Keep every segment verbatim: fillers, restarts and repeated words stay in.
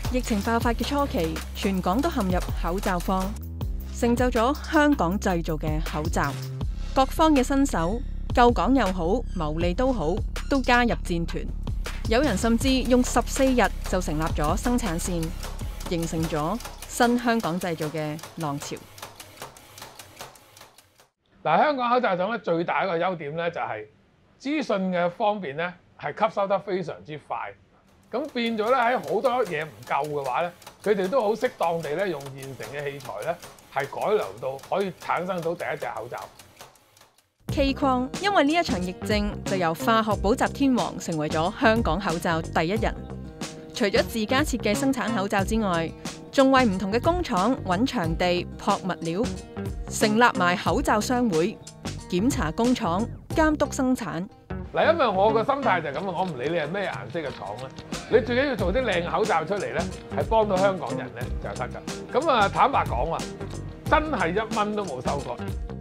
疫情爆發嘅初期，全港都陷入口罩荒，成就咗香港製造嘅口罩。各方嘅新手，救港又好，牟利都好，都加入戰團。有人甚至用十四日就成立咗生產線，形成咗新香港製造嘅浪潮。 嗱，香港口罩廠咧最大一個優點咧就係資訊嘅方面咧係吸收得非常之快。咁變咗咧喺好多嘢唔夠嘅話咧，佢哋都好適當地咧用現成嘅器材咧係改良到可以產生到第一隻口罩。 K 框因為呢一場疫症，就由化學補習天王成為咗香港口罩第一人。除咗自家設計生產口罩之外，仲為唔同嘅工廠揾場地、撲物料，成立埋口罩商會，檢查工廠、監督生產。 嗱，因為我個心態就係咁啊，我唔理你係咩顏色嘅廠咧，你最緊要做啲靚口罩出嚟咧，係幫到香港人咧就得㗎。咁啊，坦白講啊，真係一蚊都冇收過。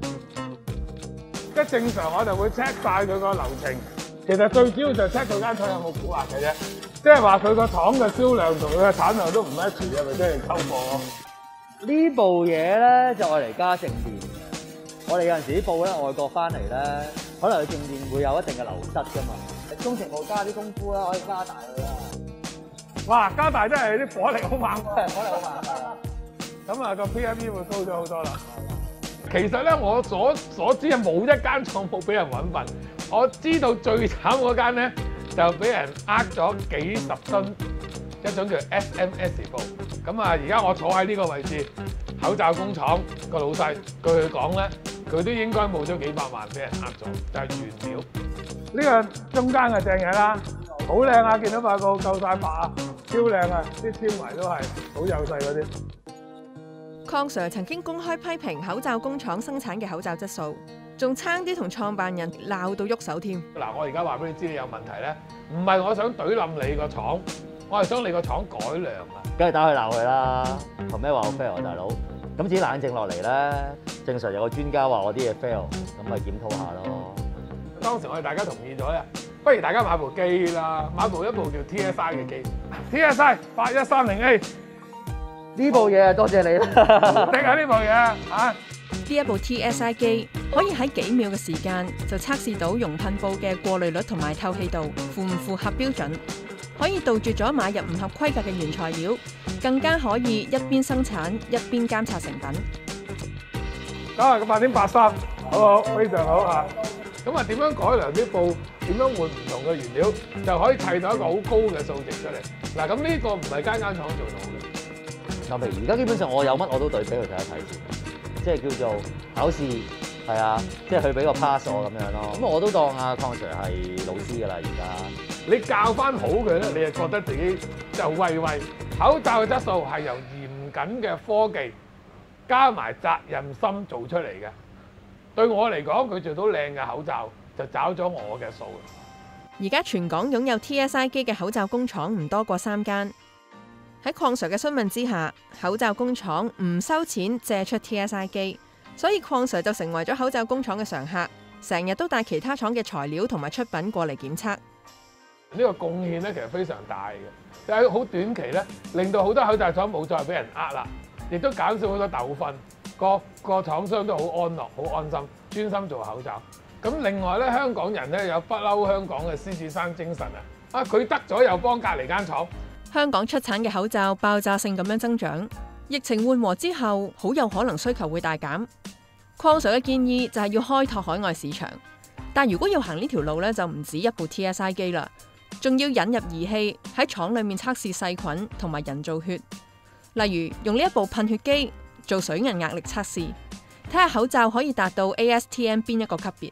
即係正常我就會 check 晒佢個流程，其實最主要就 check 佢間廠有冇蠱惑嘅啫。即係話佢個廠嘅銷量同佢嘅產量都唔 match 嘅，咪即係溝貨咯。 呢部嘢咧就愛嚟加靜電嘅。我哋有陣時啲布咧外國翻嚟咧，可能佢靜電會有一定嘅流失噶嘛。工程部加啲功夫啦，可以加大佢啦。 哇！加大真係啲火力好猛， 火力好猛。 咁啊個 P M E 會高咗好多啦。其實咧，我所所知係冇一間廠冇俾人揾笨。我知道最慘嗰間咧，就俾人呃咗幾十噸一種叫 S M S 布。咁啊，而家我坐喺呢個位置，口罩工廠個老細據佢講咧，佢都應該冇咗幾百萬俾人呃咗，就係原料。呢個中間嘅正嘢啦，好靚啊！見到塊布夠晒白啊，超靚啊！啲纖維都係好幼細嗰啲。 鄺 Sir 曾經公開批評口罩工廠生產嘅口罩質素，仲差啲同創辦人鬧到喐手添。 嗱，我而家話俾你知，你有問題咧，唔係我想懟冧你個廠，我係想你個廠改良啊！ 梗係打佢鬧佢啦，憑咩話我 fail 大佬？咁自己冷靜落嚟咧，正常有個專家話我啲嘢 fail，咁咪檢討下咯。 當時我哋大家同意咗咧，不如大家買部機啦，買部一部叫 T S I 嘅機 ，T S I 八一三零 A。 呢部嘢多謝你啦， 定下呢部嘢啊！ 呢一部 T S I 機可以喺幾秒嘅時間就測試到熔噴布嘅過濾率同埋透氣度符唔符合標準，可以杜絕咗買入唔合規格嘅原材料，更加可以一邊生產一邊監察成品。 九十個八點八三，好好，非常好啊！咁啊，點樣改良啲布？點樣換唔同嘅原料，就可以砌到一個好高嘅數值出嚟。嗱，咁呢個唔係間間廠做到嘅。 嗱，譬如而家基本上我有乜我都對俾佢睇一睇先，即係叫做考試，係啊，即係佢俾個 pass 我咁樣咯。咁我都當阿鄺 Sir 係老師㗎啦，而家。 你教翻好佢咧，你就覺得自己就畏畏。口罩嘅質素係由嚴謹嘅科技加埋責任心做出嚟嘅。對我嚟講，佢做到靚嘅口罩就找咗我嘅數。 而家全港擁有 T S I 機嘅口罩工廠唔多過三間。喺鄺 Sir 嘅詢問之下，口罩工廠唔收錢借出 T S I 機，所以鄺 Sir 就成為咗口罩工廠嘅常客，成日都帶其他廠嘅材料同埋出品過嚟檢測。 呢個貢獻咧其實非常大嘅，就喺好短期咧，令到好多口罩廠冇再俾人呃啦，亦都減少好多糾紛，個個廠商都好安樂、好安心，專心做口罩。咁另外咧，香港人咧有不嬲香港嘅獅子山精神啊！啊，佢得咗又幫隔離間廠。 香港出產嘅口罩爆炸性咁樣增長，疫情緩和之後，好有可能需求會大減。鄺 Sir 嘅建議就係要開拓海外市場，但如果要行呢條路咧，就唔止一部 T S I 機啦，仲要引入儀器喺廠裏面測試細菌同埋人造血，例如用呢一部噴血機做水銀壓力測試，睇下口罩可以達到 A S T M 邊一個級別。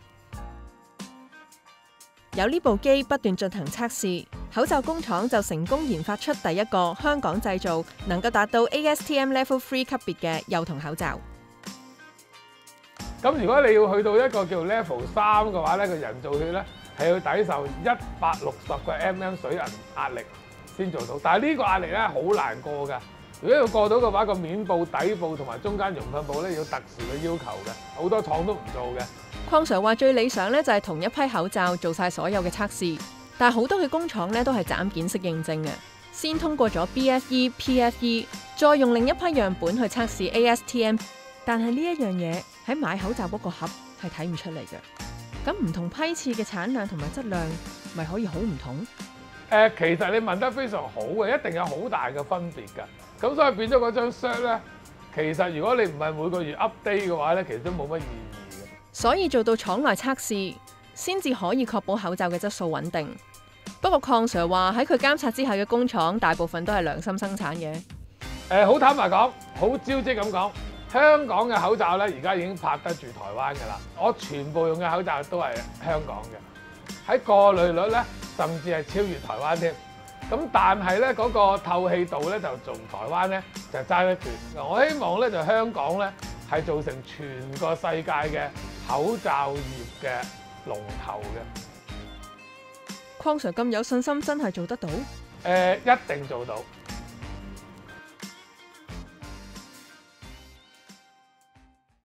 有呢部機不斷進行測試，口罩工廠就成功研發出第一個香港製造能夠達到 A S T M Level 三級別嘅幼童口罩。 咁如果你要去到一個叫 Level 三嘅話咧，個人造血咧係要抵受一百六十個 mm 水銀壓力先做到，但係呢個壓力咧好難過㗎。如果要過到嘅話，個面部、底部同埋中間熔噴布咧要特殊嘅要求嘅，好多廠都唔做嘅。 鄺 Sir 話最理想咧就係同一批口罩做晒所有嘅測試，但係好多嘅工廠咧都係斬件式認證嘅， 先通過咗 B F E、P F E， 再用另一批樣本去測試 A S T M， 但係呢一樣嘢喺買口罩嗰個盒係睇唔出嚟嘅。咁唔同批次嘅產量同埋質量，咪可以好唔同？ 誒、呃，其實你問得非常好嘅，一定有好大嘅分別㗎。咁所以變咗嗰張 cert 咧，其實如果你唔係每個月 update 嘅話咧，其實都冇乜意義嘅。 所以做到廠內測試，先至可以確保口罩嘅質素穩定。不過鄺 Sir 話喺佢監察之下嘅工廠，大部分都係良心生產嘅。誒、 呃，好坦白講，好招積咁講，香港嘅口罩咧，而家已經拍得住台灣㗎啦。我全部用嘅口罩都係香港嘅，喺過濾率咧，甚至係超越台灣添。咁但係咧，嗰個透氣度咧就同台灣咧就爭一段。我希望咧就香港咧係造成全個世界嘅口罩業嘅龍頭嘅。 鄺 Sir 咁有信心，真係做得到？ 誒、呃，一定做到。